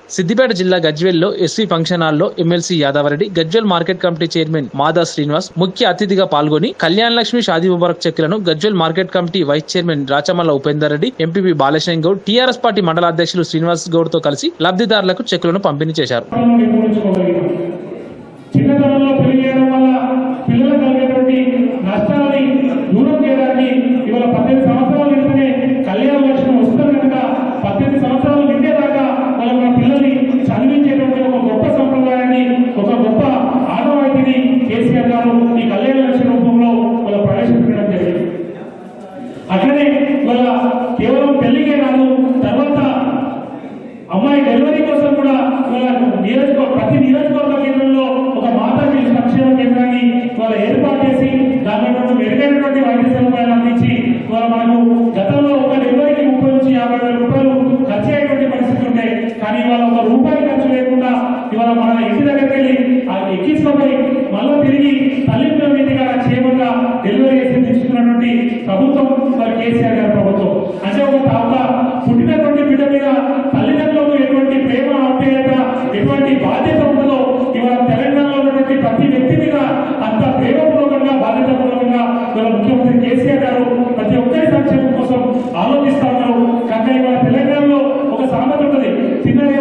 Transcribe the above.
సిద్దిపేట జిల్లా గజ్వేల్లో SV function హాల్లో MLC Yadava Reddy, Gajwel market committee chairman Mada Srinivas ముఖ్య అతిథిగా పాల్గొని కళ్యాణ లక్ష్మి షాదీ ముబారక్ చెక్కులను Gajwel market committee vice chairman Rachamalla Upender Reddy, MPP Balashankar Goud, TRS party మండల అధ్యక్షులు శ్రీనివాస్ గౌడ్ తో కలిసి లబ్ధిదారులకు చెక్కులను పంపిణీ చేశారు. చదివించేటువంటి ఒక గొప్ప సంప్రదాయాన్ని, ఒక గొప్ప ఆనవాయితీని కేసీఆర్ గారు ఈ కళ్యాణ లక్ష్మి రూపంలో వాళ్ళ ప్రవేశపెట్టడం జరిగింది. అట్లనే వాళ్ళ కేవలం పెళ్లికే కాదు, తర్వాత అమ్మాయి డెలివరీ కోసం కూడా వాళ్ళ ప్రతి నియోజకవర్గ కేంద్రంలో ఒక మాతా సంక్షేమ కేంద్రాన్ని వాళ్ళ ఏర్పాటు చేసి దాంట్లో మెరుగైనటువంటి వైద్య సదుపాయాలు అందించి వాళ్ళ మనకు గతంలో ఒక డెలివరీకి 30 నుంచి 50,000 రూపాయలు ఖర్చు అయ్యేటువంటి పరిస్థితి ఉంటాయి. కానీ ఇవాళ ఒక రూపాయి ఖర్చు లేకుండా ఇవాళ మన ఇంటి దగ్గరికి వెళ్ళి ఎక్కించుకోపోయి మళ్ళీ తిరిగి తల్లిదండ్రుల మీదుగా క్షేమంగా డెలివరీ చేసి తెచ్చుకున్నటువంటి ప్రభుత్వం మరి కేసీఆర్ గారి ప్రభుత్వం. అంటే ఒక పుట్టినటువంటి బిడ్డ మీద తల్లిదండ్రులకు ఎటువంటి ప్రేమ, ఆప్యాయత, ఎటువంటి బాధ్యత ఉంటుందో ఇవాళ తెలంగాణలో ఉన్నటువంటి ప్రతి వ్యక్తి మీద అంత ప్రేమపూర్వకంగా, బాధ్యతాపూర్వకంగా ఇవాళ ముఖ్యమంత్రి కేసీఆర్ గారు ప్రతి ఒక్కరి సంక్షేమం కోసం ఆలోచిస్తా ఉన్నారు. కనుక ఇవాళ తెలంగాణలో ఒక సామెత ఉంటుంది, తిన్నది